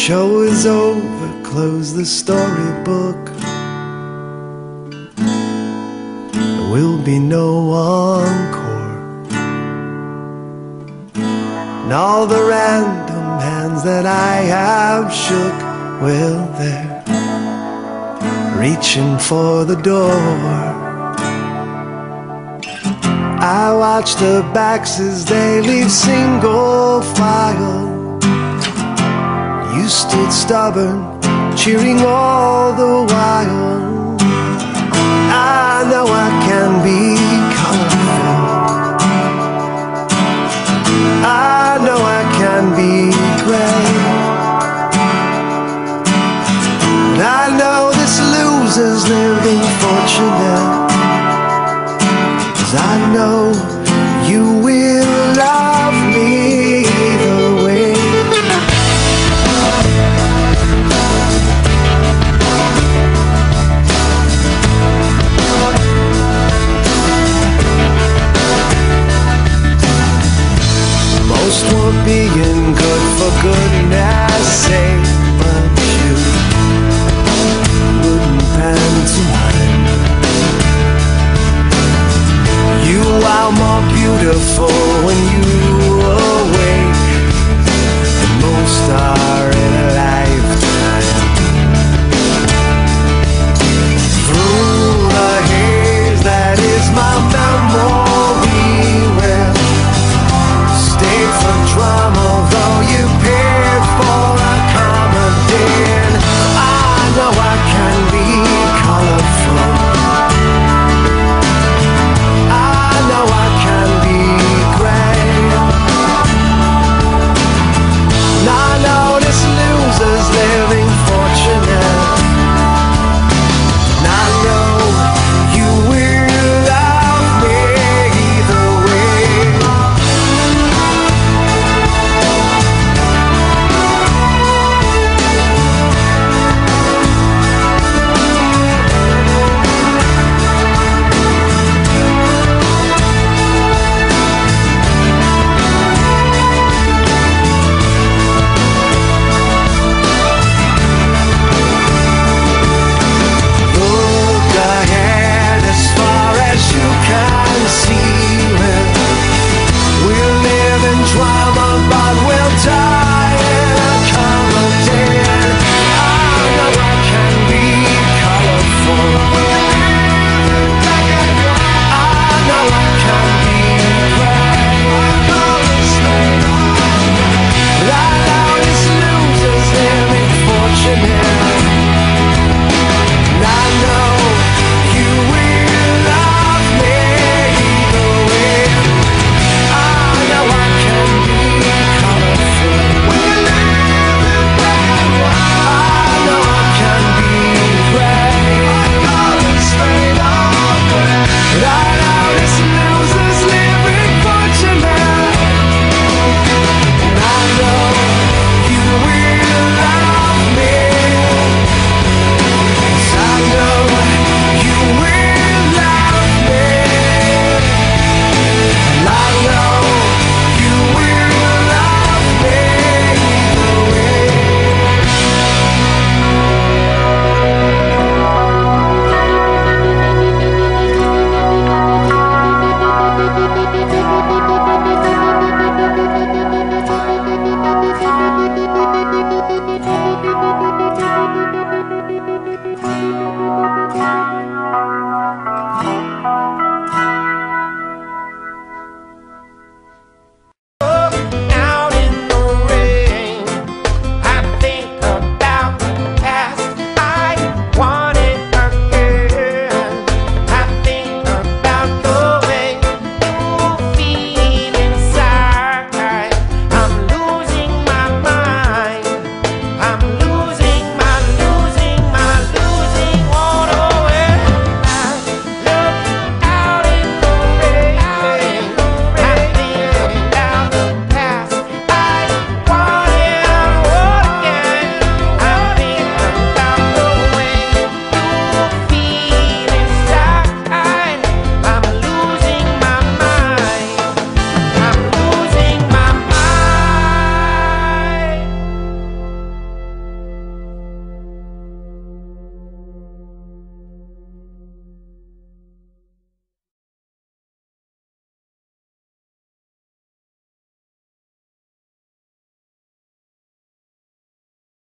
show is over, close the storybook. There will be no encore, and all the random hands that I have shook, well, they're reaching for the door. I watch the backs as they leave single file. You stood stubborn, cheering all the while. I know I can be colorful, I know I can be great, but I know this loser's living fortunate, 'cause I know